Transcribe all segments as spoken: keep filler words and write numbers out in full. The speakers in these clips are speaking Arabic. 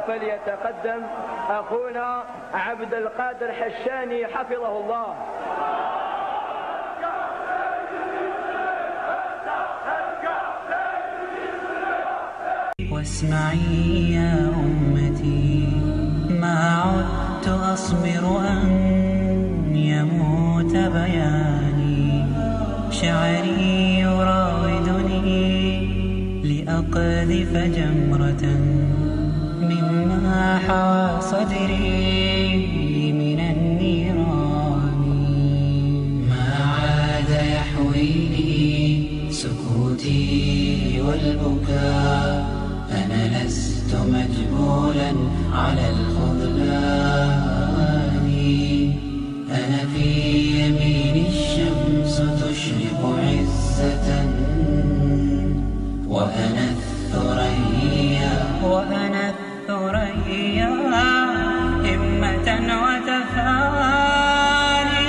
فليتقدم أخونا عبد القادر حشاني حفظه الله. واسمعي يا أمتي، ما عدت أصبر أن يموت بياني، شعري يراودني لأقذف جمرة مما حوى صدري من النيران. ما عاد يحويني سكوتي والبكاء، أنا لست مجبولا على الخذلان. أنا في يمين الشمس تشرق عزة، وأنا الثريا وأنا الثريا همة وتفاني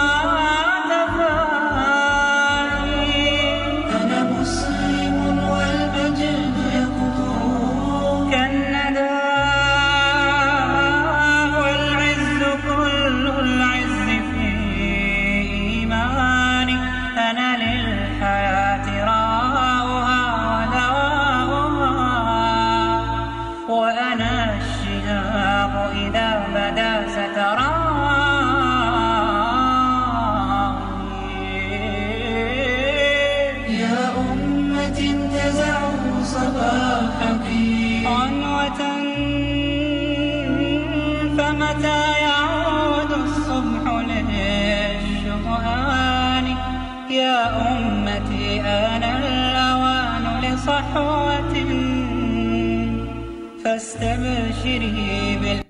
وتفاني. أنا مسلم والمجد يقطر كالندى، والعز كل العز في إيماني. أنا للحياة راؤها ودواؤها، وأنا الشهاب إذا بدا ستراني. يا أمة انتزعوا صباحك عنوة، فمتى يعود الصبح للشبهان. يا أمتي آن الأوان لصحوة، فاستبشري بال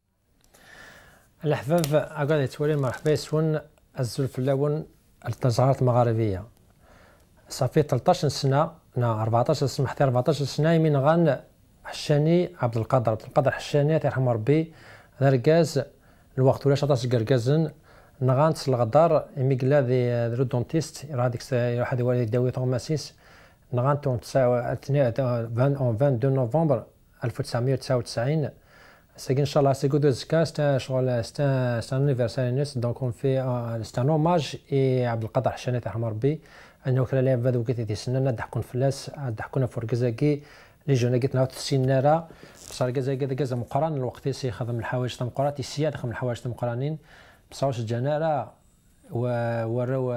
الأحباب أقعد يتولي مرحبا يسون الزلف اللاون التزهرات المغاربية. صافي ثلاثطاش سنة نا أربعطاش سمحتي أربعطاش سنة يمين غان حشاني عبد القادر عبد القادر حشاني يرحم ربي. هذا ركاز الوقت ولا شطاس كركازن نغانت الغدار يمي قلا ذي ذو دونتيست راه ديك واحد يولي يداوي طوماسيس نغانت تسعة اثنين نوفمبر ألف وتسعمائة وتسعة وتسعين. C'est Inch'Allah, c'est good Zka, c'est un anniversaire, donc on fait c'est un hommage et عبد القادر حشاني ترحم ربي انه كلا لعب هذوك كيتي سننا ضحكون فلاس ضحكونا في ركزاكي لي جونا قلت نعاود السناره بصح ركزاكي كذا مقران الوقت سي خدم الحوايج تاع مقرات السياد خدم الحوايج تاع مقرانين بصاوش الجناره وراو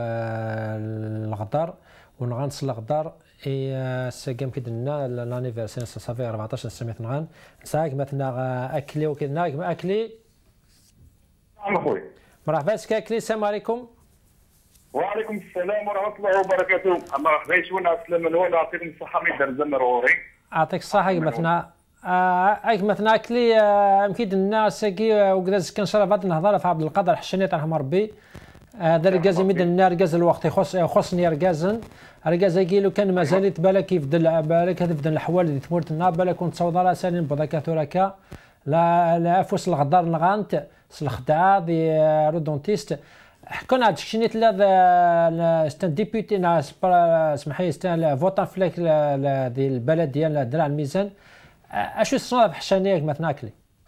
الغدار ونغانس الغدار اي ساكام كدنا لانيفرسير صافي أربعطاش سنه نغان ساك مثلا اكلي وكذا اكلي نعم اخويا مرحبا سك اكلي السلام عليكم. وعليكم السلام ورحمه الله وبركاته. مرحبا شونا سلام نوانا يعطيكم الصحه من درز مروري يعطيك الصحه مثلا اك مثلا اكلي اكيد الناس كي وكذا كان شرفت نهضر في عبد القادر حشاني ترحم ربي. هذا ركاز يمد النار ركاز الوقت يخص يخصني ركازن ركاز كيلو كان مازال يتبالا كيف دل بالك هذا بدل الحوال اللي تمرت لنا بالك كنت تصوض راه سالين بضاكا توركا لا لا فوس الغدار نغانت الخدعه دي رودونتيست حكونا هاد الشيء لا ستان ديبيوتي اسمح لي ستان فوتان فلاك ديال البلد ديال درع الميزان اشو الصنف حشانيك مثلا اكلي.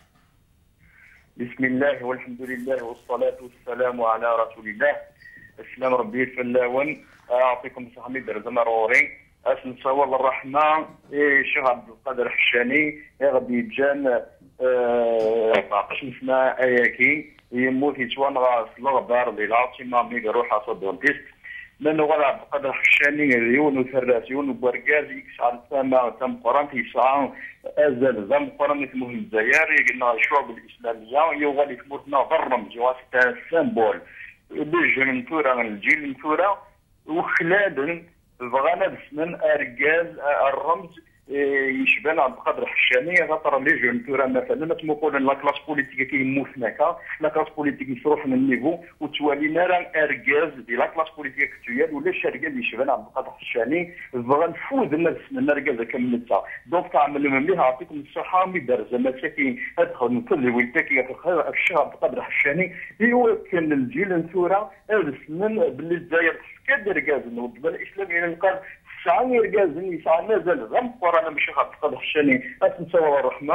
بسم الله والحمد لله والصلاة والسلام على رسول الله. السلام ربي الفلاون أعطيكم الصحة من درز مروري أسن صوال الرحمة شيخ عبد القادر حشاني غادي يتجان أربعطاش سنة أياكي يموت يتوان غاس الغدار ديال العاصمة ميغا روحا صدونتيست لأنه غادي عبد القادر حشاني ريون وثراسيون وبركاز يكسع السماء تم قران تيسعى أزال زم قران تمهم الجزائر قلنا الشعوب الإسلامية يوغالي تموتنا ضرم جواس تاع السامبول بجن نتورا الجيل نتورا وخلال بغانا بسنن أركاز الرمز يشبان عبد القادر حشاني خاطر لي جون تورا مثلا تمقول لا كلاس بوليتيك كيموت هناك لا كلاس بوليتيك يصرف من النيفو وتوالينا راه اركاز ديال لا كلاس بوليتيك اكتويال ولا الشركه اللي يشبان عبد القادر حشاني بغا نفوز الناس من اركاز كملتها دونك تعمل مليح يعطيكم الصحه مي دار مساكين ادخل من كل ويلتاكي في الشيخ عبد القادر حشاني هو كان الجيل نتورا السنن باللي الجزائر كدير كاز الدول الاسلاميه قال ساعه يركازني ساعه مازال غم قرانا باش عبد القادر حشاني اسن سوا الرحمه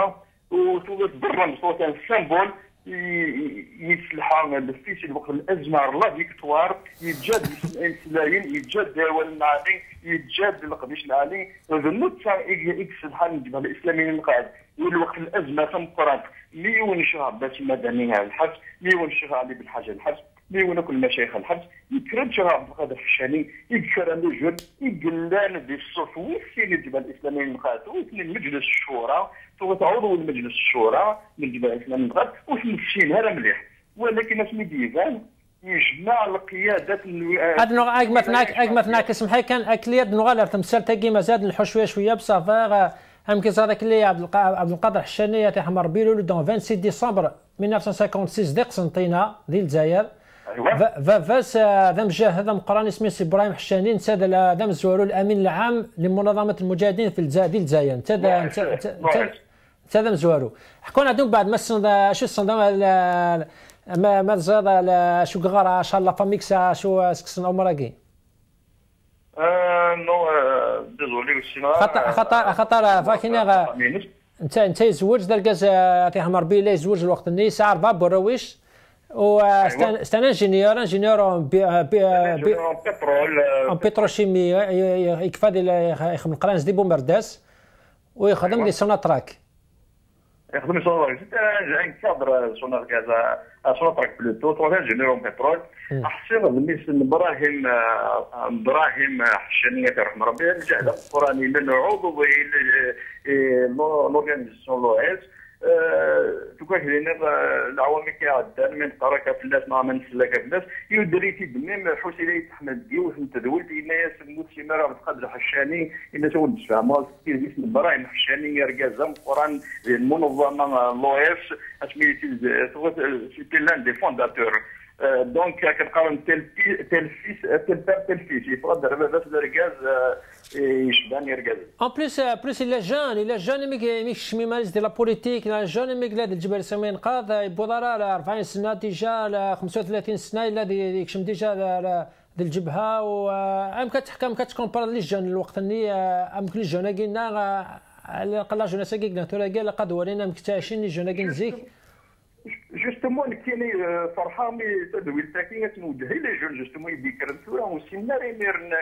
وتوت بالرمز صوت السيمبول يسلحها في الوقت الازمه لا فيكتوار يتجاد السلايين يتجاد دول العالي يتجاد القبيش العالي ذنوت اكس الحال الجبهه الاسلاميه القاعد والوقت الازمه تم قرات مليون شهر باش مدنيه الحبس مليون شهر علي بالحاجه الحبس مليون كل مشايخ الحبس يكرم شهر عبد القادر الحشاني يكرم لجون يقلان بالصوت ويسين الجبهه الاسلاميه القاعد ويسين مجلس الشورى عضو المجلس الشورى من الجبهه الاسلاميه القاعد وتمشي هذا مليح ولكن اسمي ديفان يجمع القيادات هاد نوع اك مثناك اك مثناك اسم حي كان اكليد نغالر تمثال تاكي مازال نحو شويه شويه بصافا هم كيس هذاك اللي عبد القادر الحشاني تيحمر بيلو دون ستة وعشرين ديسمبر ألف وتسعمائة وستة وخمسين ديق سنتينا ديال الجزائر فاس ذا مجاهد مقران اسمه سي ابراهيم حشاني نتاد ذا مزورو الامين العام لمنظمه المجاهدين في الجزائر ديال الجزائر نتاد نتاد مزورو حكونا عندهم بعد ما السنه شو السنه ما ما زاد شو غار ان شاء الله فاميكسا شو سكسن عمركي اه نو ديزولي خطر خطر خطر فاكيني انت انت يزوج دالكاز تيحمر بيه لا يزوج الوقت الني ساعه أربعة برويش و استنى انجينيور انجينيور بي بي اون بتروشيمي يكفى ديال يخدم القرانز دي بومبرداس ويخدم دي سوناتراك يخدم لي سوناتراك جاي كادر سوناتراك سوناتراك بلوتو تو انجينيور بترول احسن بالنسبه لابراهيم ابراهيم حشانيه رحمه ربي الجهد القراني من عضو لورغانيزاسيون لو اس تكون هنا العوامل كيعدان من قراكه في الناس مع من سلاكه في الناس يدريتي بنيم حسيني احمد ديوش التدويل الناس الموسي مرا القادر الحشاني الناس هو الفهم كيف ابراهيم حشاني رجازم قران المنظمه لو اس اسميتي سيتي لان دي فونداتور دونك كنقارن تيل تيل فيس تيل بير تيل فيس يفضل بس الرجاز يشبان رجاز ان بليس بليس الا جان الا جان ميكش ميمارس ديال لا بوليتيك الا جان ميك لا الجبل الاسلامي نقاض يبوضرا أربعين سنه ديجا خمسة وثلاثين سنه الا يكشم ديجا ديال الجبهه و ام كتحكم كتكومبار لي جان الوقت ني ام كل جون قلنا على قلا جون ساكينا تراكا لقد ورينا مكتاشين جون كنزيك جوستومون كاين فرحه مي تدوي الساكنه توجه لي جون جوستومون يذكر الثوره والسيناري ميرن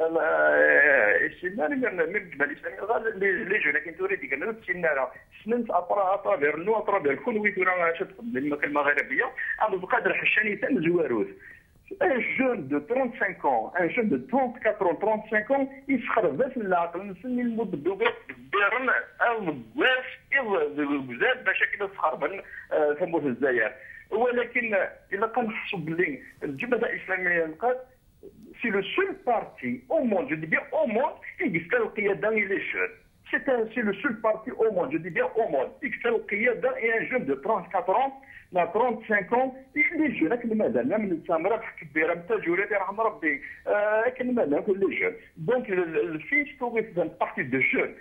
السيناري ميرن من الجبل الاسلامي غال لي جون كاين توري ديك السيناري سننت ابرا اترافير نو اترافير كل وي تورا تقدم المملكه المغربيه عبد القادر الحشاني تم زواروث un jeune de trente-cinq ans, un jeune de trente-quatre ans, trente-cinq ans, يسخر بس العقل نسمي المدبوغات ديرن المدواس الجزاد باش كده سخر من ثموت الجزائر ولكن الا كنحسوا باللي الجبهه الاسلاميه نقاد سي لو سول بارتي او موند جو دي بيان او موند يقتل القياده لي جون سي لو سول بارتي او موند جو دي بيان او موند يقتل القياده اي ان جون دو trente-quatre ans لا trente-cinq ans لي جون لكن مازال من التمرات كبيره نتا جولات يرحم ربي لكن مازال كل لي جون دونك الفيش توغيت دان بارتي دو جون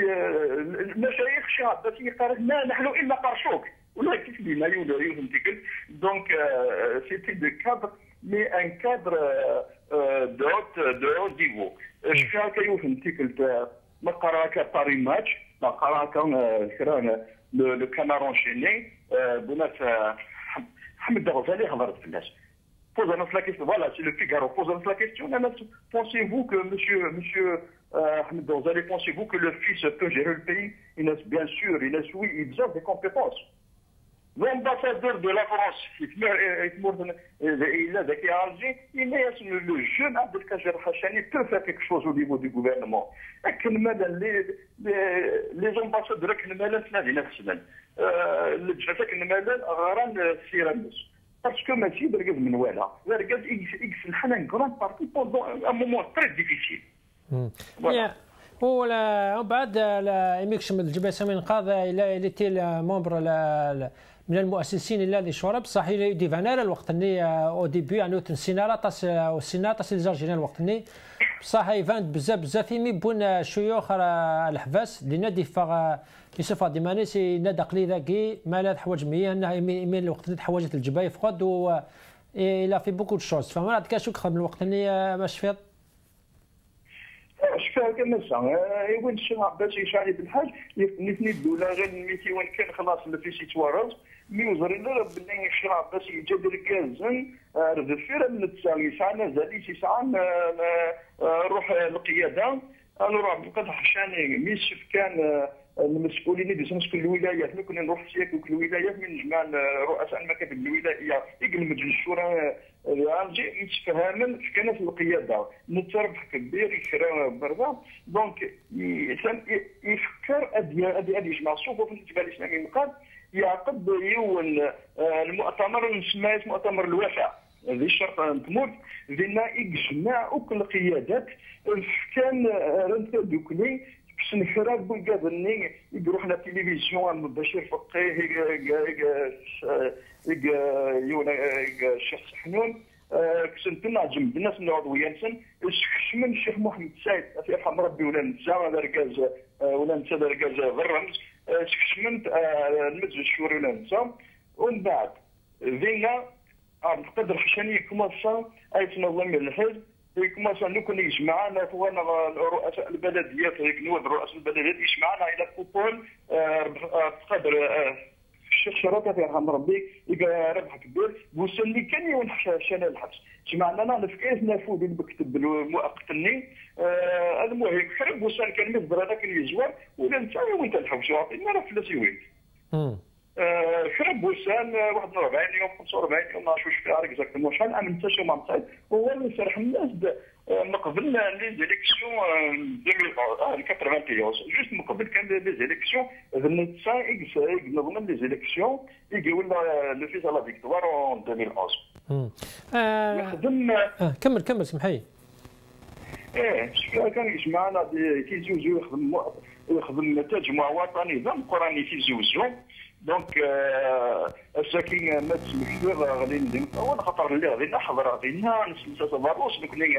المشايخ شاب باش يقارن ما نحن الا قرشوك ولا كيف بما يقولوا يفهمتك دونك سيتي دو كادر مي ان كادر دو هوت دو هوت ديفو شحال كيفهمتك ما قراك باري ماتش ما قراك كران لو كاميرون انشيني بنات حمد الغزالي هضرت في الناس posons-nous la question. Voilà, c'est le Figaro. Posons-nous la question. Pensez-vous que monsieur, monsieur euh, Ahmed Ghazali, pensez-vous que le fils peut gérer le pays? Il a bien sûr, il a oui, il a des compétences. L'ambassadeur de la France, il a des Alger, il est le jeune Abdelkader Hachani peut faire quelque chose au niveau du gouvernement. Les, les, les ambassadeurs qui ne mêlent pas les nationales. Le Jaffa qui ne mêlent pas Siramus. Parce que Messi, Bergaz Menouela, Bergaz X une grande partie pendant un moment très difficile. Voilà. ولا بعد يمكش من الجبهه الاسلاميه الانقاذ الى تي ممبر من المؤسسين الذي شورى بصح ديفانار الوقت اللي او ديبي يعني تنسينا تاس والسينا تاس الجزائريين الوقت اللي بصح يفاند بزاف بزاف يمي بون شيوخ الحباس اللي نادي فا يوسف ديماني سي نادى قلي ذاكي مالات حوايج مية انه يمي الوقت اللي حوايج الجبهه يفقد و الى في بوكو دو شوز فما عاد كاشوك خدم الوقت اللي باش فيض شفاها كنسا وين الشيخ عباس يشعل بالحاج نثني الدوله غير ميتي وين كان خلاص اللي في توارز ميوزر لنا باللي الشيخ عباس يجد الكازن رد فيرا من التساوي ساعه زادي ساعه نروح القياده انا راه بقى حشاني ميش كان المسؤولين اللي مسؤول الولايات ملي كنا نروح سياك وكل الولايات من جميع رؤساء المكاتب الولاييه يقل مجلس الشورى نجي متفاهما كان في القياده متربح كبير يكرا برا دونك يفكر ادي ادي ادي يجمع الصفوف بالنسبه للاسلامي المقاد يعقد يون المؤتمر نسميه مؤتمر الوفاء هذه الشرط تموت لنا يجمع كل القيادات كان رنت دوكني سنحرق بالقادني يروح على التلفزيون بشير فقيه يونا الشيخ حنون كسنتنا جنب الناس من العضويانسن من الشيخ محمد سعيد في يرحم ربي ولا نسى ولا ركاز ولا نسى ركاز غرمز سكشمنت المجلس الشوري ولا نسى ومن بعد ذينا عبد القادر الحشاني كوماسا اي تنظم الحزب كوماسا نكون يجمعنا وانا رؤساء البلديات نود رؤساء البلديات يجمعنا الى كوبون قدر الشيخ شرطه يرحم ربي يبقى ربح كبير وسني كان يون حشاني الحبس جمعنا انا في نافذ المكتب المؤقتني المهم خرب وسان كان مصدر هذاك اليزوار ولا انت وين تلحق شو عطينا راه فلوس وين خرب وسان واحد وأربعين يوم خمسة وأربعين يوم ما نعرفوش فيها اكزاكتومون شحال عام نتاشا مع مسعود هو اللي سرح الناس من قبل لي زيليكسيون ألفين وثمانية جوست من قبل كان لي زيليكسيون فنتسا اكس نضمن لي زيليكسيون يجي ولا لو فيز لا فيكتوار اون ألفين وأحد يخدم كمل كمل سمحي ايه كان يجمعنا في زوجو يخدم يخدم تجمع وطني ضم قراني في زوجو دونك الساكن ما تسمح غادي ندير اول خطر اللي غادي نحضر غادي نسلسل باروس نكوني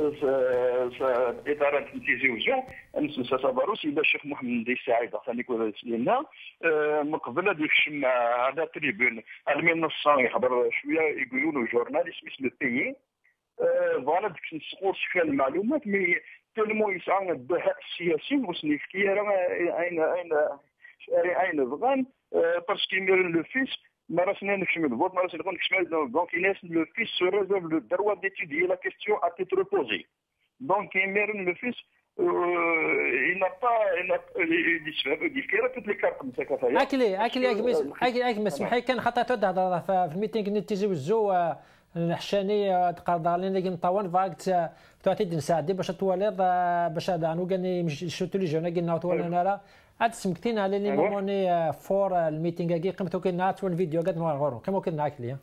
اداره تنتيجي وجو نسلسل باروس الى الشيخ محمد دي سعيد ثاني كون سلينا من قبل هذيك الشمع على تريبون المين نصان يحضر شويه يقولوا له جورنال اسمه بيي فوالا ديك نسقور فيها المعلومات مي تلمو يسعى الدهاء السياسي وسنيفكي راه اين اين اين بغان باسكو ميرن لو فيس ما راسنا نكشم الفوت ما راسنا نكشم دونك الناس لو فيس سو ريزيرف لو دروا ديتيديي لا كيستيون ا تيتر بوزي دونك ميرن لو فيس il n'a pas il كيرا toutes les cartes نتاع كفايه اكلي اكلي اكلي اكلي مسمحي كان خطا تهضر في الميتينغ نتيجي وزو الحشاني تقدر لنا كي مطون فاكت تعطي نساعدي باش تواليض باش هذا عنو قال شفتوا لي جونا قلنا توالينا لا عاد سمكتين على لي موموني فور الميتينغ كي قمتو كنا تون فيديو قد نورو كما كنا عكلي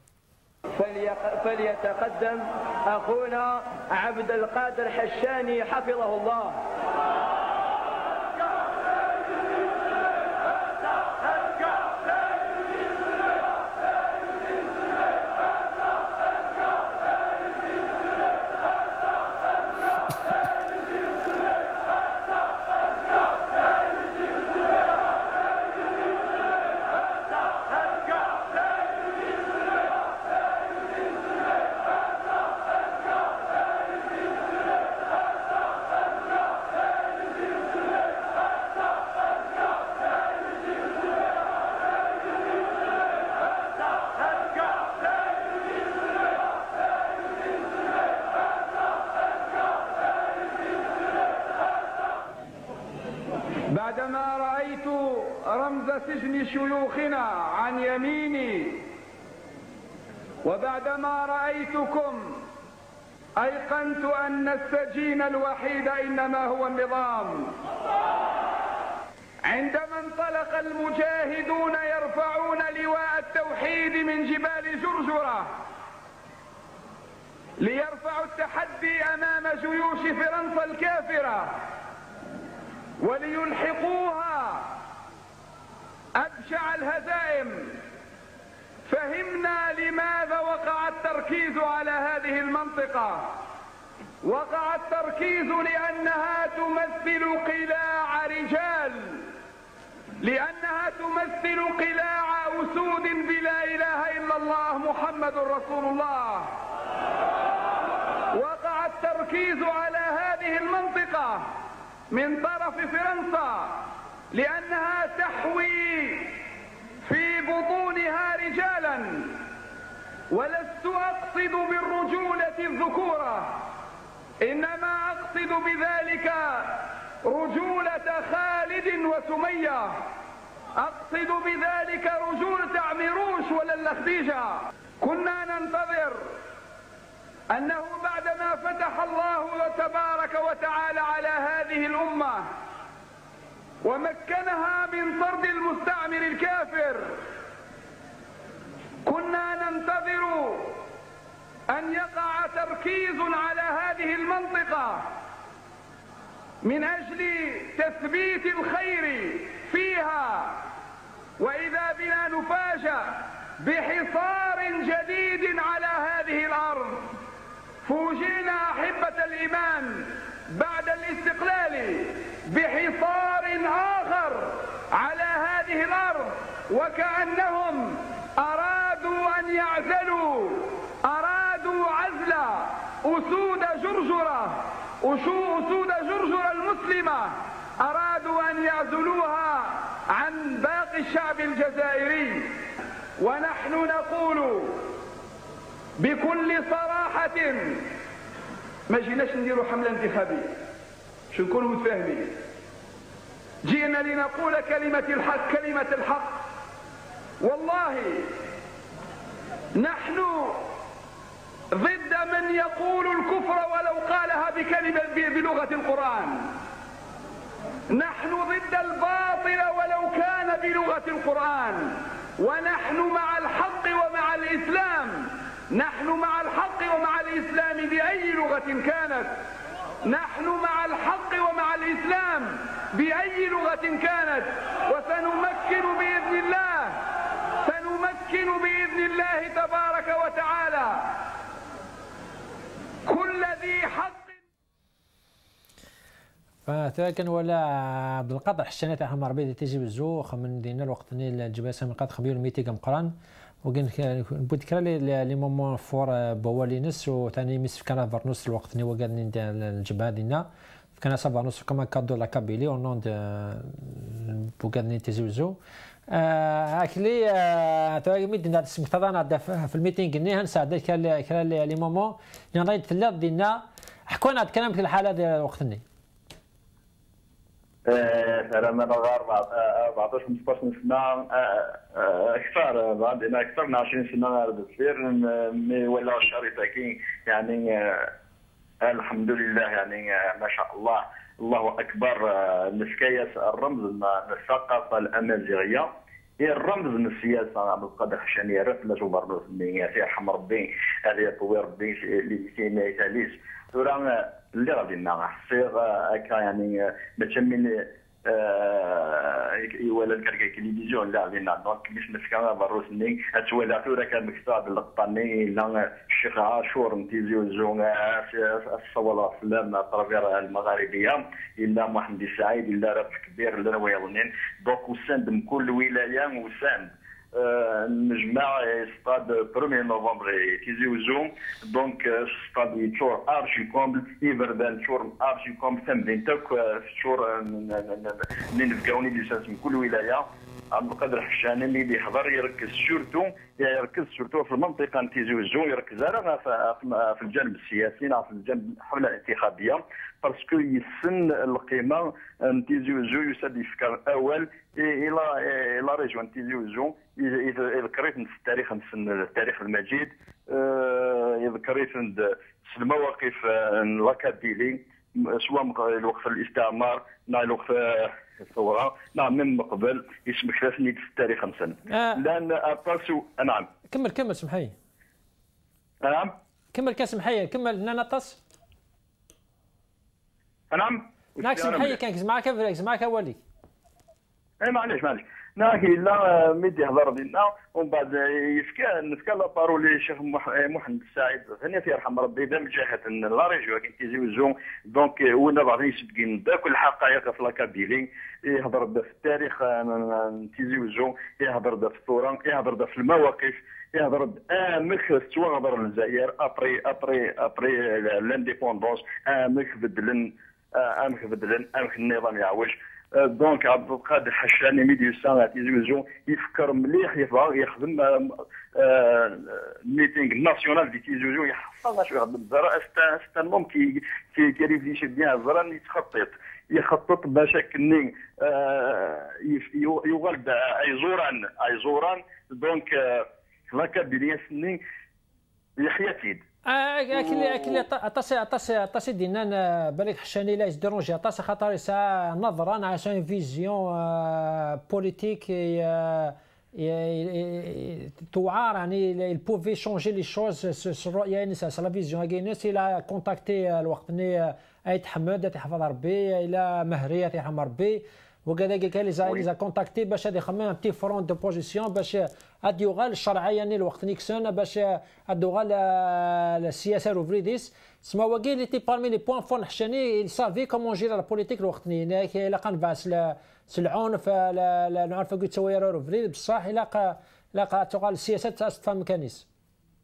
فليتقدم اخونا عبد القادر حشاني حفظه الله. بعدما رأيت رمز سجن شيوخنا عن يميني وبعدما رأيتكم أيقنت أن السجين الوحيد إنما هو النظام. عندما انطلق المجاهدون يرفعون لواء التوحيد من جبال جرجرة ليرفعوا التحدي أمام جيوش فرنسا الكافرة وليلحقوها أبشع الهزائم، فهمنا لماذا وقع التركيز على هذه المنطقة. وقع التركيز لأنها تمثل قلاع رجال، لأنها تمثل قلاع أسود بلا إله إلا الله محمد رسول الله. وقع التركيز على هذه المنطقة من طرف فرنسا لأنها تحوي في بطونها رجالا، ولست أقصد بالرجولة الذكورة، إنما أقصد بذلك رجولة خالد وسمية، أقصد بذلك رجولة عميروش ولا خديجة. كنا ننتظر أنه بعدما فتح الله تبارك وتعالى على هذه الأمة ومكنها من طرد المستعمر الكافر، كنا ننتظر أن يقع تركيز على هذه المنطقة من أجل تثبيت الخير فيها، وإذا بنا نفاجأ بحصار جديد على هذه الأرض. فوجئنا أحبة الإيمان بعد الاستقلال بحصار آخر على هذه الأرض، وكأنهم أرادوا أن يعزلوا، أرادوا عزل أسود جرجرة، أسود جرجرة المسلمة، أرادوا أن يعزلوها عن باقي الشعب الجزائري. ونحن نقول بكل صراحة ما جيناش نديروا حملة انتخابية، شو نكونوا متفاهمين، جينا لنقول كلمة الحق، كلمة الحق. والله نحن ضد من يقول الكفر ولو قالها بكلمة بلغة القرآن، نحن ضد الباطل ولو كان بلغة القرآن، ونحن مع الحق ومع الإسلام، نحن مع الحق ومع الإسلام بأي لغة كانت، نحن مع الحق ومع الإسلام بأي لغة كانت، وسنمكن بإذن الله، سنمكن بإذن الله تبارك وتعالى كل ذي حق. فتاكن ولا عبد القادر حشانات احمر بيدي تيجي بالزوخ من دينا الوقت ني الجباسه من قد خبير ميتي مقران وكان بوذكر لي لي مومون فور بوالينس وثاني مس كان فرنوس الوقت ني وقال ني الجبهه دينا كان صبا نص كما كادو لا كابيلي او نون بوغاد ني تيجي بالزو اكلي تاعي ميدنا سمحتضانا في الميتينغ ني هنساعد كان كان لي مومون نرايد ثلاث دينا حكونا كلام في الحاله ديال الوقت ني ترى أربعطاش خمسطاش سنة أكثر، عندنا أكثر من عشرين سنة بتصير مي ولا الشريطة كي يعني الحمد لله يعني ما شاء الله الله أكبر. نسكيس الرمز الثقافة الأمازيغية هي الرمز من السياسة عبد القادر حشاني رفلة وبرنوس اللي يرحم ربي هذا يطوي ربي اللي كاين ما يتاليش ترى اللي غادي نحصير هكا يعني ماشي من ولا الكركا التلفزيون لا غادي دونك باش نسكن بروسني اتولا ثورة كان مكتاب القطاني لا الشيخ عاشور نتيزيو الزون الصوالة فلان الطرفير المغاربية الا محمد السعيد الا رف كبير اللي هو يظنين دونك وساند من كل ولاية وساند نجمع ستاد premier نوفمبر تيزيو زوم دونك ستاد يتشور ارشي كومبل يبردان تشور ارشي كومبل ثمانين تاك تشور اللي نفقاوني ليسانس من كل ولايه. عبد القادر حشاني اللي يحضر يركز سورتو يركز سورتو في المنطقه نتيزيو زوم يركز على في الجانب السياسي في الجانب الحمله الانتخابيه باسكو يسن القيمه نتيزيو زو يسد يفكر اول الى الى ريجون تيزيو زو يذكريت في التاريخ التاريخ المجيد يذكريت في المواقف لاكاديلي سواء الوقت الاستعمار نا الوقت الثوره نعم من قبل يسمح ثلاثني في التاريخ خمسا آه. لان اباسو نعم كمل كمل سمحي نعم كمل كسمحي كمل ننطس نعم ناك سمحي كان معك معك ولي اي معليش معليش ناكي لا ميدي يهضر بينا ومن بعد يفكى نفكى لا بارولي الشيخ محمد السعيد ثاني يرحم ربي دام جاهت لا ريجيو كي تيزيو زون دونك ونا بعضين يسبقين بكل الحقائق في لاكابيلي يهضر في التاريخ تيزيو زون يهضر في الثوره يهضر في المواقف يهضر امخ توغضر الجزائر ابري ابري ابري لانديبوندونس امخ بدلن امك بدلن امك النظام يعوج. دونك عبد القادر الحشاني ميديوسان تيزوزيون يفكر مليح يبغى يخدم ميتينغ ناسيونال دي تيزوزيون يحفظها شويه بالزرا استنمم كي كي كيريفليشي بيان الزرا يتخطط يخطط باش كني يوغلد ايزوران ايزوران دونك هكا بدايه سنين يحيى تيد اكل اكل عطاسي عطاسي عطاسي دينا بالك حشاني لا يديرونجي عطاسي خاطر يسعى نظرا عشان فيزيون بوليتيك توعار يعني il pouvait changer les choses الرؤيه يعني سا لا فيزيون كاينس الى كونتاكتي الوقت ني ايت حماد تحفظ ربي الى مهريه تيرحم ربي وكذلك كان لي زا كونتاكتي باش هذا يخمم ان بتي فرون دو بوزيسيون باش هاد يوغال الشرعيه يعني الوقت نيكسون باش هاد يوغال السياسه روفريديس تسمى هو كاين لي تي بارمي لي بوان فون حشاني il savait comment gérer la politique الوقت ني الا قنباس العنف العنف قلت سويرو روفريد بصح الا لا تغال السياسه تفهم كنيس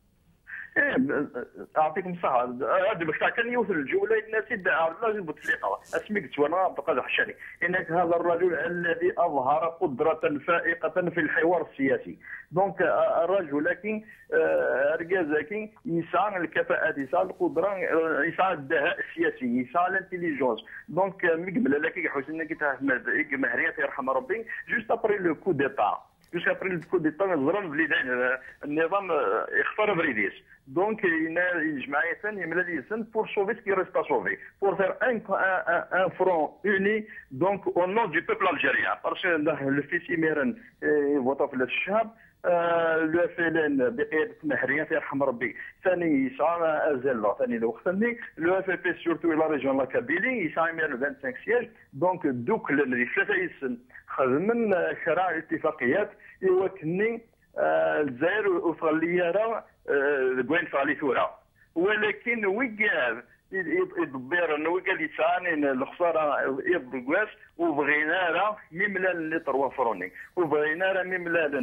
اعطيكم الصحه هذا باش كان يوصل الجوله الناس لازم بتسليقه اسمي قلت وانا عبد القادر الحشاني انك هذا الرجل الذي اظهر قدره فائقه في الحوار السياسي. دونك الرجل لكن رجازاكي يسعى الكفاءات يسعى القدره يسعى الدهاء السياسي يسعى الانتيليجونس. دونك مقبل لك حسين كي تهمد مهريه يرحم ربي جوست ابري لو كو ديبار جوست ابري لو كو ديبار زران بليدان النظام يختار بريديس. دونك يجمع ثاني من الانسان pour sauver ce qui reste à sauver, pour faire un, un, un front uni donc au nom du peuple algérien. Parce que le fils Imiran vote في الشعب لو اف ال ان بقياده مهريه يرحم ربي ثاني يسعى ازله ثاني الوقت ثاني لو اف بي سورتو الى ريجون لا كابيلي يسعى مير خمسة وعشرين سياج. دونك دوك اللي ثلاثه يسن خدمن شرائع اتفاقيات يوكني الجزائر وفغليه راه كوين فالي ثوره ولكن وقال يدبر انه قال يساني الخساره يبقاس وبغينا راه مملا اللي تروا فروني وبغينا راه مملا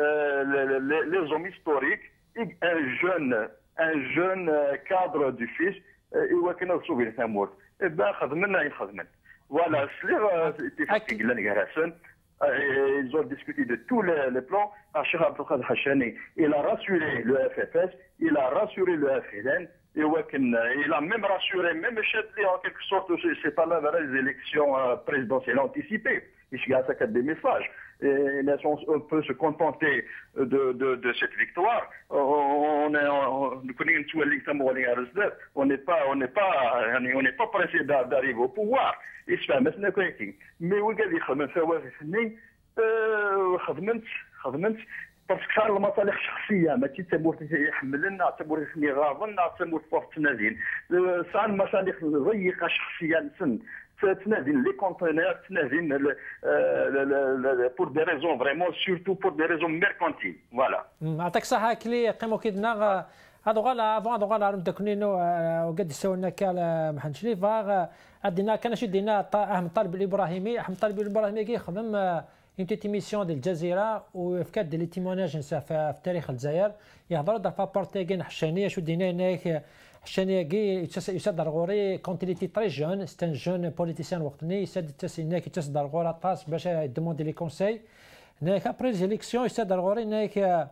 لي زوم هيستوريك ان جون ان جون كادر دو فيس ايوا كنا نصوبي ثمور با خدمنا يخدمن فوالا سلي اتفاقي قال لي حسن. Ils ont discuté de tous les, les plans. Cheikh Abdel Qader Hachani, il a rassuré le F F S, il a rassuré le F L N, et il a même rassuré, même Chadli en quelque sorte, c'est pas là les élections présidentielles anticipées. Il y a ça des messages. Et on peut se contenter de, de, de cette victoire. On est, nous connaissons on n'est pas, on n'est pas, on n'est pas pressé d'arriver au pouvoir. يسمع كويكين مي هو قال لي خدمت فواز فني خدمت خدمت باسكو صار المصالح الشخصيه ما تيتمور يحملنا تمور خني غاضنا تمور فوق تنادين صار المصالح ضيقه شخصيه سن تنادين لي كونتينر تنادين بور دي ريزون فريمون سورتو بور دي ريزون ميركونتيل فوالا. يعطيك الصحه كلي قيمو كيدنا هادو غالا افون هادو غالا داكنينو وقد يساونا كاع محمد شريف عندنا كان شي دينا احمد طالب الابراهيمي احمد طالب الابراهيمي كيخدم اون تي ميسيون ديال الجزيره وفي كاد لي تيموناج نسا في تاريخ الجزائر يهضروا دا فابورتيغين حشانيه شو دينا هناك حشانيه كي يساد رغوري كونت لي تي تري جون سي ان جون بوليتيسيان وقتني يساد تاس هناك يتسد رغورا طاس باش يدوموندي لي كونساي هناك ابري ليزيليكسيون يساد رغوري هناك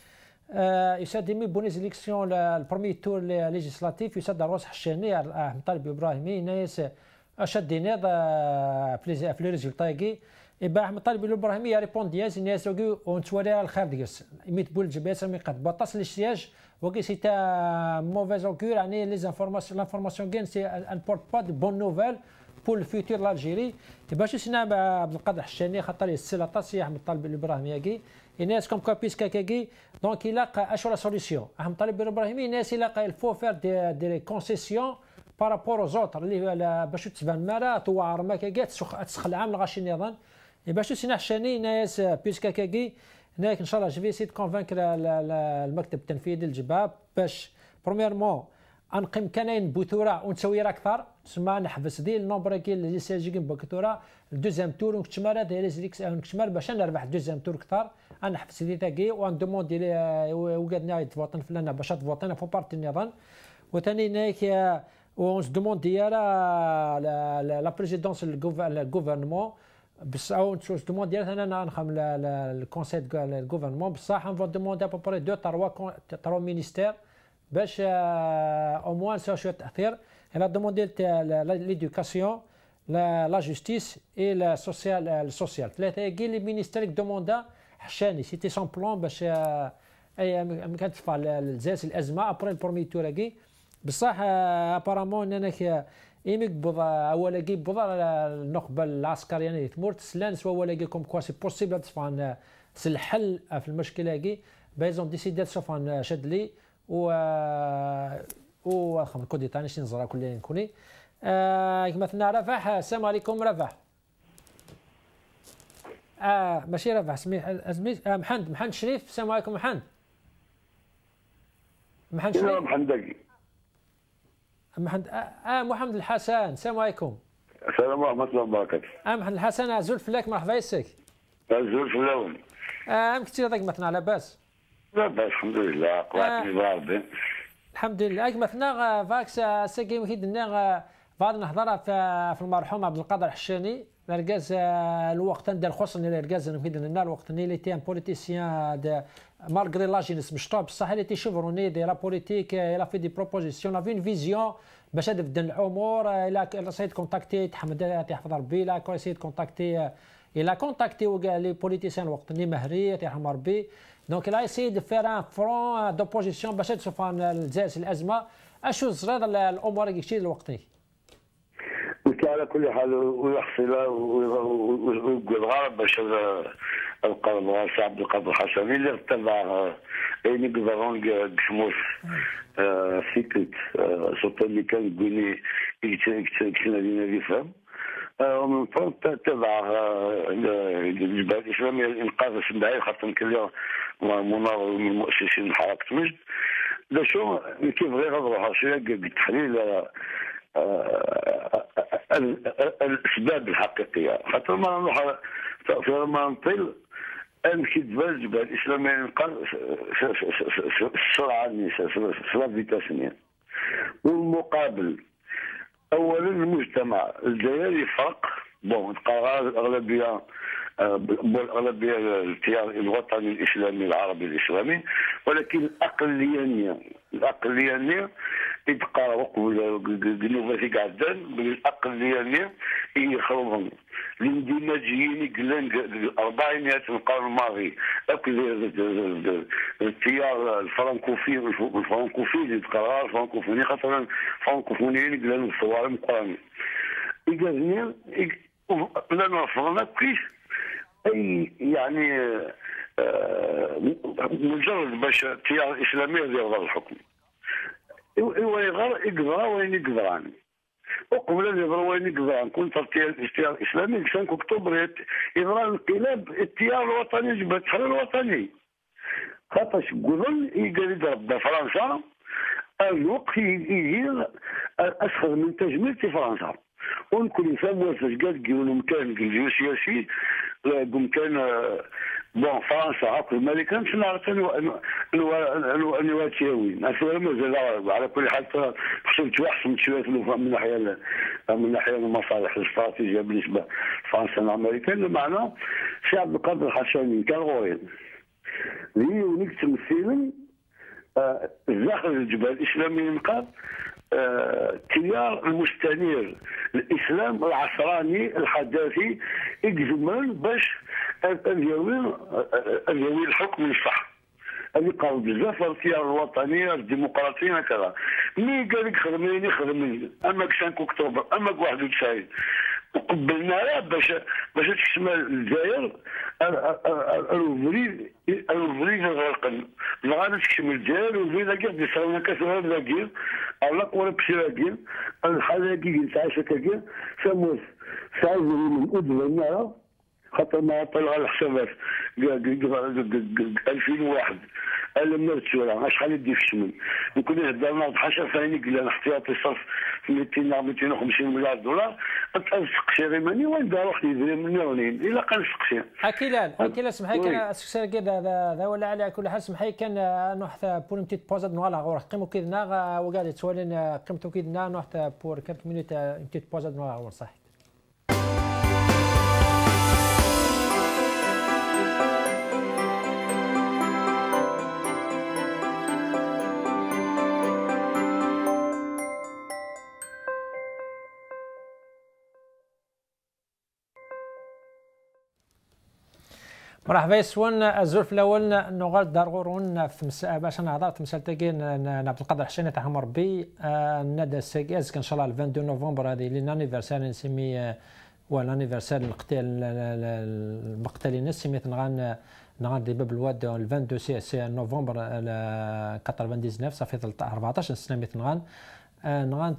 يساد مي بوني زيليكسيون البروميي تور ليجيسلاتيف يساد روس حشاني احمد طالب الابراهيمي ناس اشد ناض في لي ريزولتا كي اي احمد طالب الابراهيمي ريبوندي از الناس وكي ونتوالي الخير ديس ميت بول الجبات مي قد بطاس للسياج وكي سي تا موفيز اوكور يعني لي انفورماسيون لانفورماسيون كان سي ان بورت با دو بون نوفيل بور الفيتور لالجيري باش سينا عبد القادر حشاني خاطر يسال طاسي احمد طالب الابراهيمي كي الناس كوم كابيس كاكاكي دونك يلاقى اشو لا سوليسيون احمد طالب الابراهيمي الناس يلاقى الفو فير دي دي كونسيسيون بارابور زوتر اللي باش تبان مالا توعر ما كاكا تسخ العام لغاشي النظام باش سينا حشاني ناس بيس كاكاكي هناك ان شاء الله جو في سي كونفانكر المكتب التنفيذي الجباب باش برومييرمون انقم كاين بوثوره ونتسوير اكثر تسمى نحبس ديال النومبر كي اللي ساجيكين بوثوره الدوزيام تور ونكتمر هذا ليزيكس نكتمر باش نربح الدوزيام تور اكثر نحبس دي تاكي وندوموندي وقعدنا يتفوطن فلان باش تفوطن فو بارتي النظام وثاني هناك اون سو دوموند ديالها لا بريزيدونس الغوفرنمون بصح اون سو دوموند ديالها انا نخدم الكونسيل الغوفرنمون بصح اون فو دوموند ابوبري دو تروا تروا مينيستير باش او موان سا شويه تاثير. الا دوموندي ليدوكاسيون لا جوستيس اي لا سوسيال السوسيال ثلاثه كاع لي مينيستير دوموندا حشاني سيتي سون بلان باش اي ما كتدفع الجزائر الازمه ابري البرومي تور كي بصح ابارامون انا ايميك بضا اولا كي بضا النخبه العسكريه يعني تمور تسلان سوا ولا كي كوم كوا سي بوسيبل تفعل الحل في المشكله كي بايزون ديسيدات سوف شد لي و و خم كودي تاني شي نزرا كل نكوني آه مثلا رفح. السلام عليكم رفح. اه ماشي رفح سميح سميت آه محمد محمد شريف. السلام عليكم محمد. محمد شريف. محمد محمد اه, آه محمد الحسن. السلام عليكم. السلام ورحمة الله وبركاته. اه محمد الحسن زول فلاك مرحبا يسك. زول فلاون. اه كثير هذاك مثلا لاباس. لاباس الحمد لله قواتني بربي. الحمد لله. هاك مثلا فاكس ساكي وكيدنا بعض نهضر في المرحوم عبد القادر الحشاني الرجاز الوقت ديال خصني الرجاز كيدنا الوقت اللي تي ان بوليتيسيان مالغري لا جينيس مش طاب بصح اللي تي شيفروني دي لا بوليتيك لا في دي بروبوزيسيون افي اون فيزيون باش تبدل الامور. الى سيد كونتاكتي تحمد تحفظ ربي لا سيد كونتاكتي الى كونتاكتي لي بوليتيسيان الوقت اللي مهري يرحم ربي. دونك لا يسي دو فير ان فرون دوبوزيسيون باش تشوف الجزائر الازمه اشو زراد الامور كي شي الوقتي. على كل حال ويحصل ويقول الغرب باش القرب الرئيس عبد القادر الحشاني اللي تبع يعني كفرون كشموش سيكت سوطا اللي كان يقولي كنا لينا يفهم ومن فوق تبع الجبهه الاسلاميه الانقاذ السندعي خاطر يمكن مناضل من المؤسسين حركه مجد دا شو كيف غير هضروا شويه بالتحليل الاسباب الحقيقيه خاطر ما نروح في ما نطيل امشي تبان الجبهه الاسلاميه الانقاذ السرعه سرعه فيتاسنيه. والمقابل اولا المجتمع الجزائري فرق بون القرار الاغلبيه بالاغلبيه التيار الوطني الاسلامي العربي الاسلامي ولكن الاقليه الاقليه يبقى وقبل جنوب قعدان بالاقليه يخرجون الاندماجيين قلان الاربعينيات من القرن الماضي التيار الفرنكوفي الفرنكوفي القرار الفرنكوفوني خاطر الفرنكوفونيين قلان الصوارم القرآن يقالني لا نرفضنا كيف اي يعني مجرد باش التيار الاسلامي يرضى الحكم ايوا يغرى يقدر وين يقدران وقبل ان يقدر وين يقدران كنت التيار الاسلامي في خمسة اكتوبر يغرى انقلاب التيار الوطني جبهه التحرير الوطني خاطر قبل يقدر يضرب فرنسا الوقت يجي اسخر من تجميل في فرنسا ونكون يفهموا فاش قال يقولوا مكان جيوسياسي مكان بون فرنسا عقل الملكه مش نعرف انو انو انو انو تياوين مازال على كل حال حسبت واحسن شويه من ناحيه من ناحيه المصالح الاستراتيجيه بالنسبه لفرنسا والامريكان بمعنى سي عبد القادر الحشاني كان غوين اللي نكتب فيلم الزاخر الجبهه الاسلاميه الانقاذ التيار المستنير الاسلام العصراني الحداثي يجزمن باش اليوين اليوين الحكم الصح اللي قالوا بزاف التيار الوطني الديمقراطيين هكذا مي قال لك خدميني خدميني اما خمسة اكتوبر اما واحد وتسعين وقبلنا باش باش تشمل الجزائر الوفري الوفري غرقن لغايه تشمل الجزائر الوفري لاكير دي صرنا كسر لاكير الله قول بشراكير الحاله كي تعيش كاكير سموس سايز من ادنى النار خاطر ما طلع الحسابات ألفين وواحد المال تسولا شحال يدي في الشمال نكون هضرنا بحال فاني قلنا الاحتياطي صرف في مئتين مئتين وخمسين مليار دولار تسقسي غير ماني وين دار واحد يدري من مليونين الا قال سقسي اكيلال اكيلال سمحي كان السكسير كذا هذا ولا على كل حال سمحي كان نحث بور بتيت بوزاد نوالا غور قيمو كيدنا وقال تسولين قيمتو كيدنا نحث بور كالك مينوت بتيت بوزاد نوالا غور صح. مرحبا يسون الزلف الاول نغال دار غورون في مساء باش نهضر تمثال تاكين عبد القادر حشاني تاع مربي النادى الساكاز ان شاء الله اثنين وعشرين نوفمبر هذه لي لانيفرسير نسمي هو لانيفرسير القتال المقتلين سميت نغان نغان دي باب الواد اثنين وعشرين سي نوفمبر تسعة وتسعين صافي أربعطاش سنه ميت نغان نغان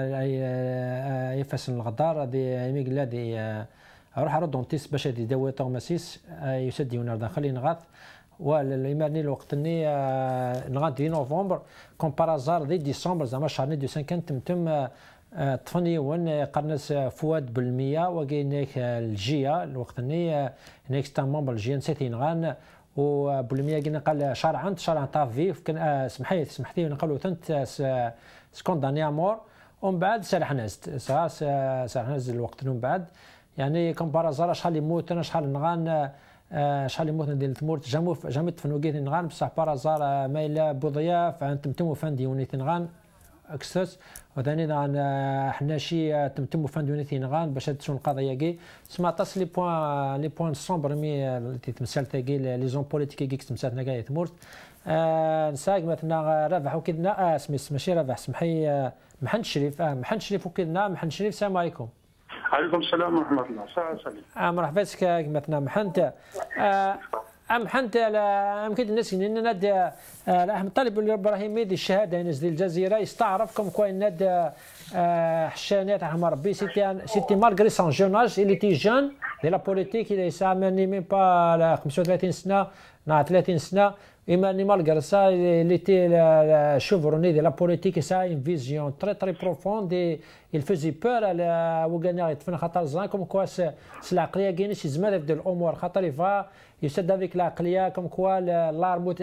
يفاس الغدار هذه ميغلا دي اروح على دونتيست باش هادي داوي طوماسيس يسد يونار داخلي نغاث والإيماني الوقتني نغاث دي نوفمبر كوم بارازار دي ديسمبر زعما شهر دو سانكان تمتم طفني ون قرنس فؤاد بالمية وكاينك الجيه الوقتني هناك ستا ممبر الجيه نسيتي نغان وبالمية كنا قال شهر عند شهر عند طافيف كان سمحي سمحتي نقولوا ثنت سكونداني امور ومن بعد سالح ناس سالح ناس الوقت من بعد يعني كم بارازار شحال يموت انا شحال نغان شحال يموت ندير تموت جامو جامي تفنوكيت نغان بصح بارازار ما الا بضياف تمتم فان ديونيت نغان اكسس وثاني نغان حناشي تمتم فان ديونيت نغان باش تسون القضيه كي سمعت لي بوين لي بوين سومبر مي اللي تمثال تاكي لي زون بوليتيك كي تمثال نكاي تمورت نساق مثلا ربح وكدنا سميت ماشي ربح سمحي محمد شريف اه محمد شريف وكدنا محمد شريف السلام عليكم. عليكم السلام ورحمة الله. ساعة سليم. آه مرحبا بك مثلا محنت آه ام حنت يمكن الناس ان ناد احمد طالب الابراهيمي دي الشهاده نزل الجزيره يستعرفكم كوين ناد حشانات احمد ربي سيتي سيتي مالغري سون جوناج اللي تي جون دي لا بوليتيك اللي سامني ميم با خمسة وثلاثين سنه نا ثلاثين سنه ايماني مالغري سا اللي تي شوفروني دي لا بوليتيك سا ان فيزيون تري تري بروفوند il faisait peur على وكان يتفن خاطر زان كوم كوا العقليه كاين شي زمان يبدا الامور خاطر يفا يسد هذيك العقليه كوم كوا لارموت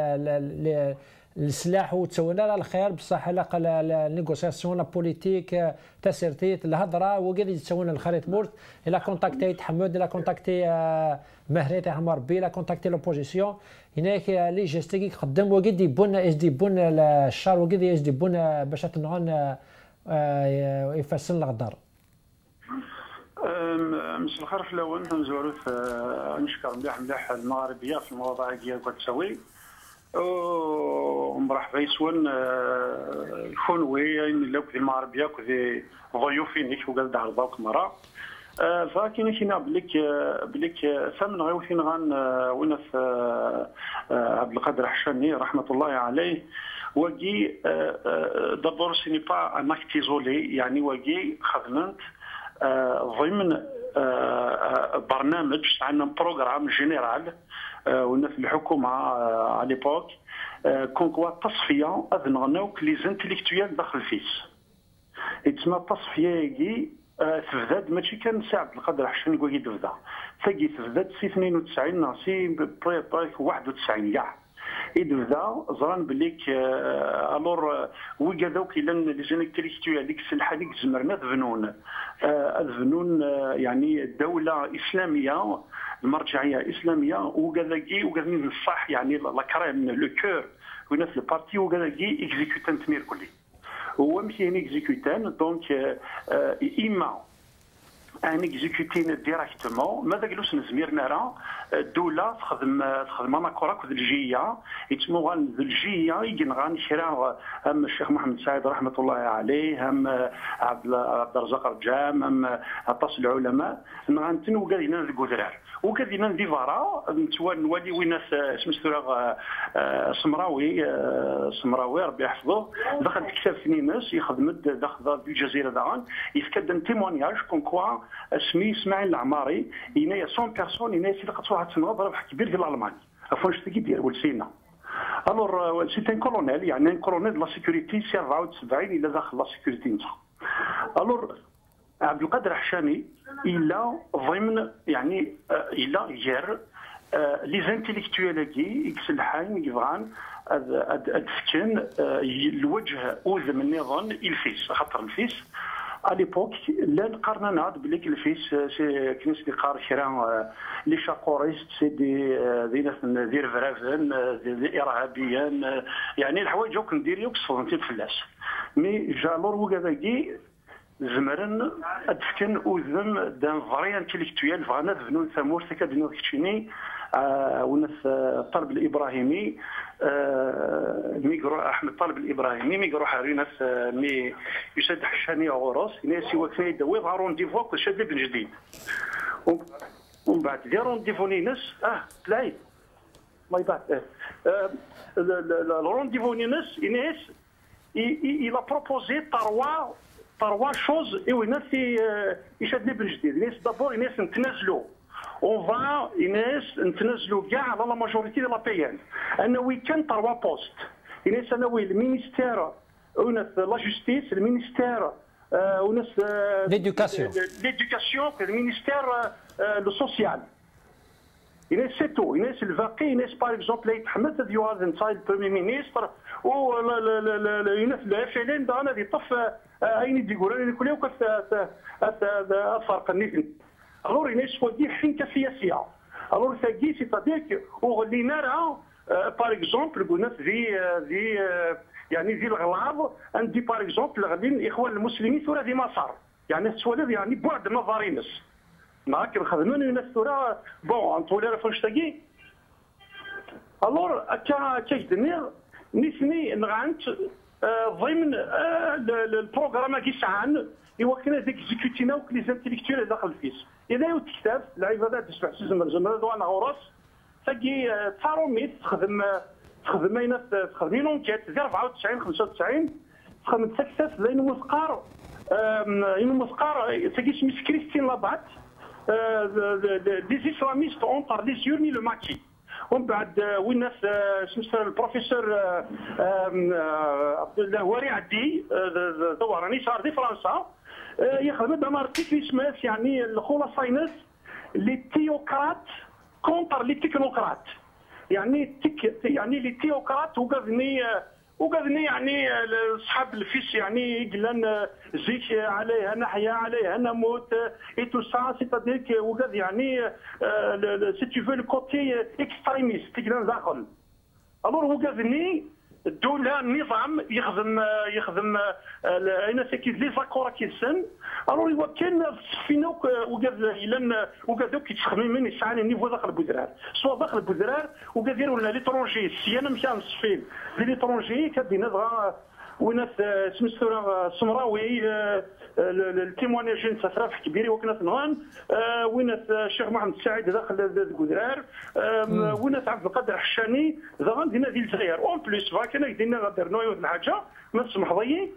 السلاح وتسوينا الخير بصح لا النيغوسياسيون لا بوليتيك تسيرتيت الهضره وكان يتسوينا الخريط مورت الا كونتاكتي حمود الا كونتاكتي مهري تاع ربي الا كونتاكتي لوبوزيسيون هناك لي جيستيك خدم وكيد يبون اس دي بون الشار وكيد اس دي بون باش تنغون يفسن الغدار. مساء الخير في الاول نزورو نشكر مليح مليح المغاربيه في المواضيع ديال كتسوي ومرحبا يسون الفونوي لو كذي المغاربيه كذي ضيوفينك وقال عرضوك مره فكاين كاين بليك بليك ثمن غيوثين غان ونف عبد القادر حشاني رحمه الله عليه وكي دابور سي ني با ان اكت ايزولي يعني وكي خدمت ضمن برنامج عندنا بروغرام جينيرال ونا في الحكومه على ليبوك كونكوا تصفيه اذنغناوك لي زانتيليكتويال داخل فيس يتسمى التصفيه كي تبدات ماشي كان سي عبد القادر حشاني كي تبدا تاكي تبدات سي اثنين وتسعين سي بريباك واحد وتسعين كاع يبدا زران بليك الور وي هذوك الا لي زانتيليكتويال ديك السلحه ديك زمرنا ذبنون الفنون يعني دوله اسلاميه المرجعيه اسلاميه وكذاكي وكذا الصح يعني لا كريم لو كور وين في البارتي وكذاكي اكزيكوتان تمير كلي هو ماشي هنا اكزيكوتان دونك اما ان اكزيكوتين ديراكتومون ماذا قالوش نزميرنا راه الدوله تخدم تخدم انا كوراك الجيه يتسموا الجيه ينغان شرا هم الشيخ محمد سعيد رحمه الله عليه هم عبد الرزاق رجام هم عطاس العلماء نغان وقالنا الكودرار وكادينا ديفارا نولي وين سمستورا سمراوي سمراوي ربي يحفظه دخل كتاب ناس يخدم داخل الجزيره داغان يفكد تيمونياج كون كوا اسمي اسماعيل العماري ينايا مية بيرسون ينايا سي لقات واحد تنوض ربح كبير ديال المانيا عفوا شتي ديال ولسينا الور سي ان كولونيل يعني ان كولونيل لا سيكوريتي سي أربعة وسبعين الى داخل لا سيكوريتي نتاعو. الور عبد القادر حشاني الى ضمن يعني الى غير لي زانتيليكتويال كي اكس الحاين كيفغان ادفكن الوجه اوذم النظام الفيس خاطر الفيس à l'époque لان قرننا بليك الفيس سي كنيس اللي قار كرا لي شاكوريست سي دي دي ناس دير فرافن دي ارهابيين يعني الحوايج وك ندير يوك صونتي فلاس مي جالور وكذاكي زمرن ادفكن اوذم دان فري انتيليكتويال فغانا بنو ثمور تكادنو كتشيني وناس الطلب الابراهيمي ميقرو احمد طالب الابراهيمي ميقرو حاريناس مي يسد حشاني غوروس ناس وكفايه يدوي ظهرون ديفو كل شيء بن جديد ومن بعد ديرون ديفوني ناس اه تلاي ما يبعد الرونديفو ناس ناس il a proposé trois trois choses et ناس يشد بن جديد ناس دابور ناس نتنازلوا on va الناس نتنازلوا كاع على لا ماجوريتي ديال لا بي ان انه ويكان تروا بوست الناس انا وي المينيستير وناس لا جوستيس المينيستير وناس ليدوكاسيون ليدوكاسيون المينيستير لو سوسيال الناس سيتو الناس الباقي الناس باغ اكزومبل يتحمل ديال انسايد البريمي مينيستر و الناس الاف ال ان انا دي طف اين يقولوا لي كل يوم الفرق النيفن الور الناس ودي حين سياسيه الور ثاقي سيتادير وغلينا راه باغ اكزومبل قلنا في في يعني في الغلاظ عندي باغ اكزومبل غاديين الاخوان المسلمين ثورة في مسار يعني السؤال يعني بعد نظري ناس ما كنخدموا الناس ثورة بون انطولي راه فاش تاقي الور كا كيدني نسمي نغانت ضمن البروغرام كي سعان يوكلنا ديك زيكوتينا وك لي زانتيليكتويال داخل الفيس اذا يتكتب العبادات تسمع سيزم الجمال وانا غورس تاقي تاروميت تخدم تخدم اين تخدم لونكيت ديال أربعة وتسعين خمسة وتسعين تخدم تكتب لين مثقار اين مثقار تاقي سميت كريستين لابات دي اسلاميست اون بار لي سيورني لو ماكي ومن بعد وين ناس سميتو البروفيسور عبد الله وري عدي دوراني صار في فرنسا يخدم دمار تكنيسماس يعني الخلاصينس لي تيوكرات كونتر لي تكنوقراط يعني تك يعني لي تيوكرات وقاذني وقاذني يعني اصحاب الفيس يعني قلنا زيك عليها نحيا عليها نموت اي تو سا سيتادير وقاذ يعني سي تو فو لو كوتي اكستريميست قلنا داخل الور وقاذني الدولة النظام يخدم يخدم اين ساكيد لي زاكور كيسن الور هو كان فينا وقاد الى وقادو كيتخدم من يسعى النيفو داخل البودرار سواء داخل البودرار وقادير ولا ليترونجي السيانه مشى نصفين لي ليترونجي كدينا دغا وناس سميتو سمراوي التيموانيج نتاع صراف كبير وكنا نغان وناس الشيخ محمد السعيد داخل الكودرار وناس عبد القادر حشاني دغا دينا ديال الجزائر اون بليس فاكنا دينا غادر نوع الحاجه ما تسمح ضيي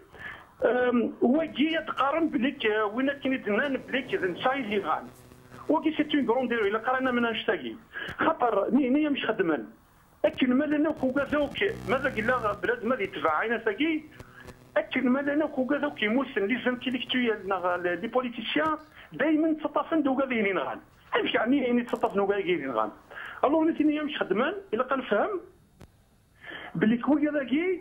وكي يتقارن بليك وين كاين دنان بليك نسايد لي غان وكي سي اون كروند ديرو الا قرانا من نشتاقي خاطر نيه مش خدمان لكن ما لنا كوكازوك ماذا قلنا بلاد ما يتبع عينا ثقي لكن ما لنا كوكازوك يموسن لي زانتيليكتويال لي بوليتيسيان دائما تطفن دوكا ذينين غان اش يعني يعني تطفن دوكا ذينين غان الو نتي مش خدمان الا كنفهم بلي كوكا ذاكي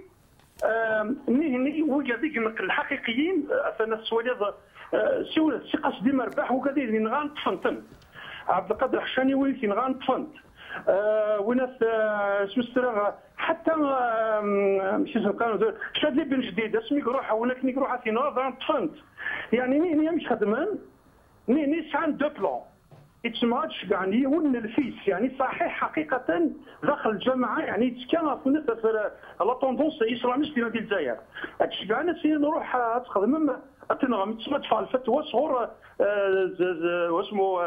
ني ني وكا ذيك الحقيقيين اثنا السواليض سي سي قصدي مرباح وكا ذينين غان طفنتن عبد القادر حشاني وين غان طفنت آه وناس آه سمستر حتى آه ماشي كانوا شاد لي بن جديد اسمي روح ولكن يروح في نوفا طفنت يعني ني مش خدمان ني ني سان دو بلون يتسمعش يعني ون الفيس يعني صحيح حقيقه داخل الجامعه يعني تكان في لا طوندونس اسلاميست ديال الجزائر هادشي كاع انا سي نروح تخدم اتنغم تسمى تفعل الفتوى صغور واسمو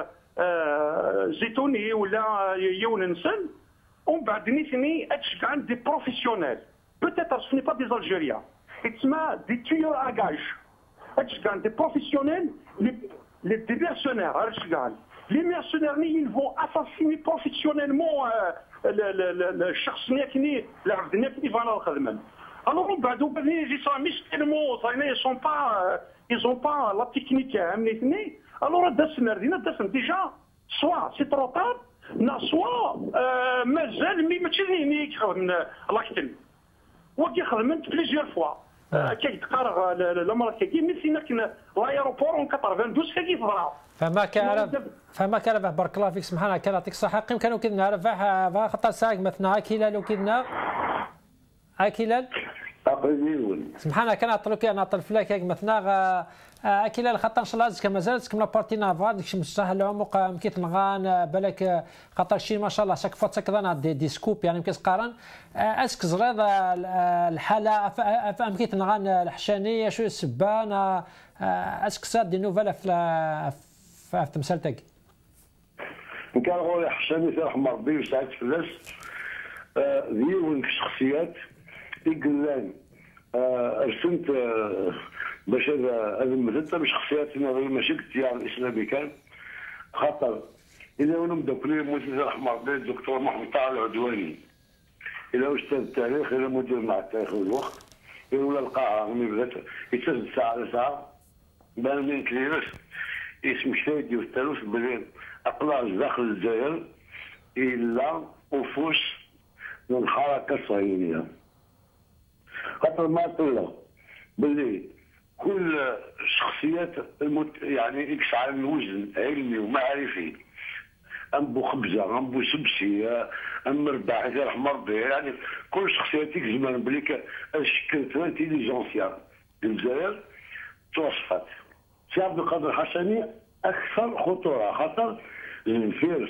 زيتوني ولا يوننسن ومن بعد نيتني اتشكع دي بروفيسيونيل بوتيتر سو ني با دي الجيريان يتسمى دي تيور اغاج اتشكع دي بروفيسيونيل لي دي بيرسونير اتشكع لي ميرسونير ils vont assassiner professionnellement الشخص نيكني العبد نيكني فانا الخدمه. الوغ من بعد بني جي سون مش تيلمو صايني سون با ils ont pas la technique عملتني. الوغ داس مردينا داس ديجا سوا سي ترو طار نا سوا مازال مي ماشي ني كيخدم لاكتن وكي خدمت بليزيور فوا كيتقارغ الامر كي ميسينا كنا لايروبور اون اثنين وثمانين كي فضرا فما كان فما كان بارك الله فيك سبحان كان يعطيك الصحه قيم كانوا كي نعرف خاطر ساق مثلا كيلال وكيدنا اكيلال سبحان كان عطلوك انا عطل فلاك مثلا اكيلال خاطر ان شاء الله كما زالت كما بارتي نافال داكشي مستاهل العمق مكيت نغان بالك خاطر شي ما شاء الله شاك فوا تكذا دي, دي سكوب يعني مكيت قارن اسك زريض الحاله مكيت نغان الحشانيه شويه السبان اسك صاد دي نوفال في في تمثالتك كان غوري حشاني في رحمه ربي وسعد فلاس ديال الشخصيات يقلان رسمت باش هذا المثل بشخصيات ماشي كتيار الاسلامي كان خاطر اذا وانا مدوكلي المدير رحمه ربي الدكتور محمد طه العدواني الى استاذ التاريخ الى مدير مع التاريخ والوقت الى ولا القاعه ملي بدات يتسد ساعه على ساعه بان من كليرس اسم شادي والثالوث بلي اقلاص داخل الجزائر الا وفوس من الحركه الصهيونيه خاطر ما طلع باللي كل شخصيات المت... يعني اكس على الوزن علمي ومعرفي ام بو خبزه ام بو سبسي ام مرباح يرحم ربي يعني كل شخصيات زمان بلي شكلت انتيليجونسيا الجزائر توصفت. سي عبد القادر الحسني اكثر خطوره خاطر الفارس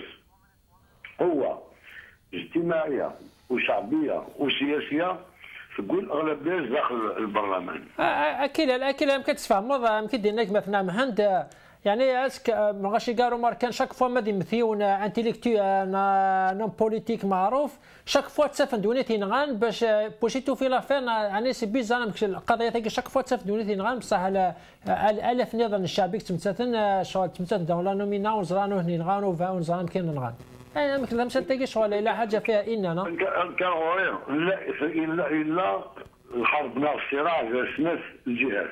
قوه اجتماعيه وشعبيه وسياسيه تقول اغلبيه داخل البرلمان. اكيد اكيد يمكن تفهم يمكن دينك مثلا مهند يعني اسك ما غاش يقارو ماركان شاك فوا ما ديمثيون انتيليكتو نون بوليتيك معروف شاك فوا تسافندوني تينغان باش بوشيتو في لافير يعني سي بيزان القضيه تاعي شاك فوا تسافندوني تينغان بصح الاف نظام الشعبي تمثلتن شغل تمثلتن دوله نومينا وزرانو هني نغانو فاون زران كاين نغان انا ما كلمش تلقى شغل الا حاجه فيها اننا كان غير لا الا الا الحرب نار الصراع جالسنا الجهات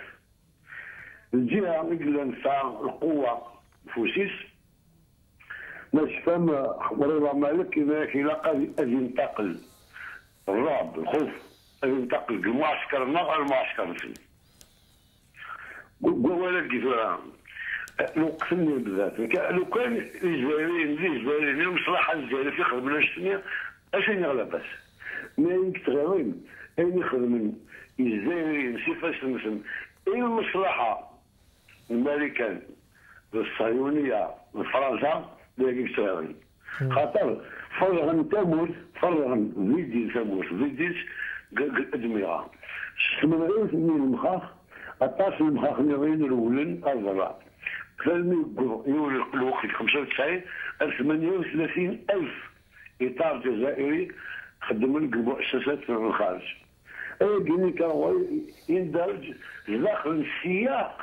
الجهه اللي نتاع القوه فوسيس باش فهم رضا مالك اذا كيلاقى اجي ينتقل الرعب الخوف اجي ينتقل المعسكر النغر المعسكر الفلسطيني ولا كيف لو قسمني بالذات لو كان الجزائريين الجزائريين المصلحه الجزائريه في خدمه الثانيه اش يغلى بس ما يكتغيرين اين يخدمون الجزائريين سيفاش مثلا اين المصلحه الامريكان الصهيونيه فرنسا لا يكتغيرين خاطر فرغا تموت فرغا فيدي تموت فيديس ادميرا ثمانين في المية المخاخ الطاس المخاخ نغين الاولين الضرع فالمي يولي الوقت خمسة وتسعين ثمانية وثلاثين ألف إطار جزائري خدموا المؤسسات في الخارج. أي كيني كان يندرج داخل السياق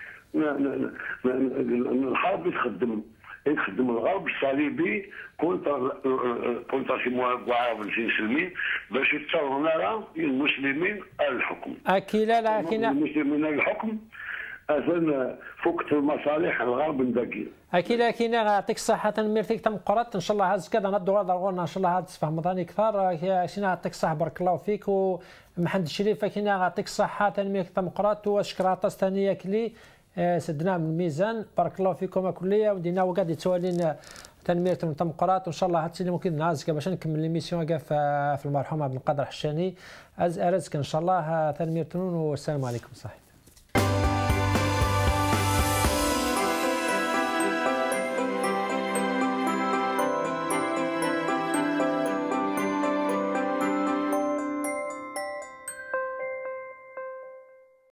الحرب يخدم يخدم الغرب الصليبي كونتر كونتر في معارضة المسلمين باش يضطروا المسلمين الحكم. أكيد لا أكيد المسلمين الحكم أثناء فقت المصالح الغرب الذكي. أكيد أكيد يعطيك الصحة تنميرتك تم قرات إن شاء الله هاز كذا ندور هذا غورنا إن شاء الله هاد تفهم ثاني كثار شينا يعطيك الصحة بارك الله فيك ومحمد الشريف كينا يعطيك الصحة تنميرتك تم قرات وشكرا طاس ثانية كلي سدنا من الميزان بارك الله فيكم كلية ودينا وقاعد يتوالين تنميرتهم تم قرات وإن شاء الله هاد ممكن نعزك باش نكمل ليميسيون كاع في المرحوم عبد القادر الحشاني أز أرزك إن شاء الله تنميرتون والسلام عليكم صحيح.